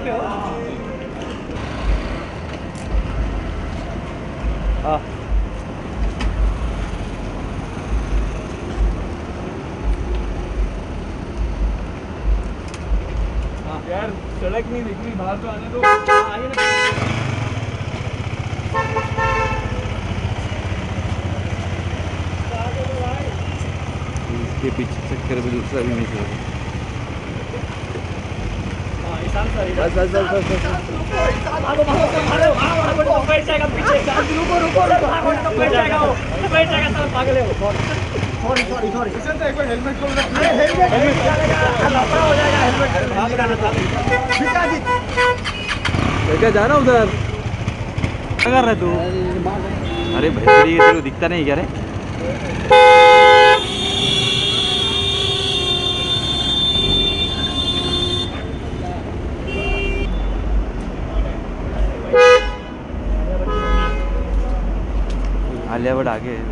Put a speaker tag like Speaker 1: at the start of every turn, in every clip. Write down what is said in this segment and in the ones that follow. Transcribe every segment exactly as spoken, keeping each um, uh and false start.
Speaker 1: पे हो?
Speaker 2: हाँ
Speaker 1: यार सड़क नहीं दिख रही, बाहर तो आने दो। आइए ना।
Speaker 2: इसके पीछे चक्कर में दूसरा भी मिस हो रहा है।
Speaker 1: हाँ ईशान सर
Speaker 2: बस बस बस बस बस
Speaker 1: भागो भागो भागो भागो तो बैठ जाएगा पीछे। रुको रुको रुको भागो तो बैठ जाएगा वो, बैठ जाएगा साला पागल है वो। Sorry sorry sorry Ishaan sir एक बार हेलमेट खोल रखना। हेलमेट हेलमेट चलेगा, लफड़ा हो जाएगा हेलमेट। भाग जाना था विकास
Speaker 2: क्या जाना उधर क्या कर रहा है तू? अरे भाई तेरी तेरे को दिखता नहीं क्या रे? आलिया भट्ट आगे है।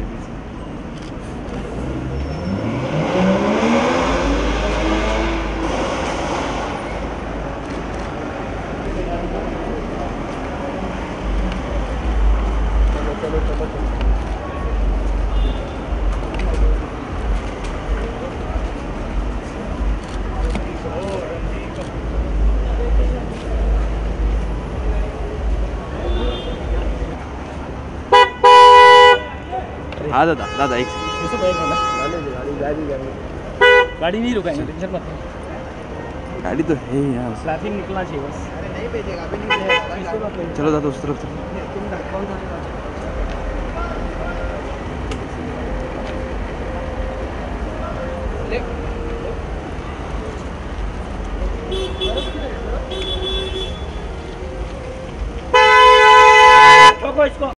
Speaker 2: हाँ दादा दादा एक
Speaker 1: गाड़ी नहीं रुकाएंगे, टेंशन मत।
Speaker 2: गाड़ी तो है ही यार,
Speaker 1: ट्रैफिक निकलना चाहिए बस। अरे नहीं भेजेगा अभी नहीं भेजेगा।
Speaker 2: चलो दादा उस तरफ
Speaker 1: चलो। इसको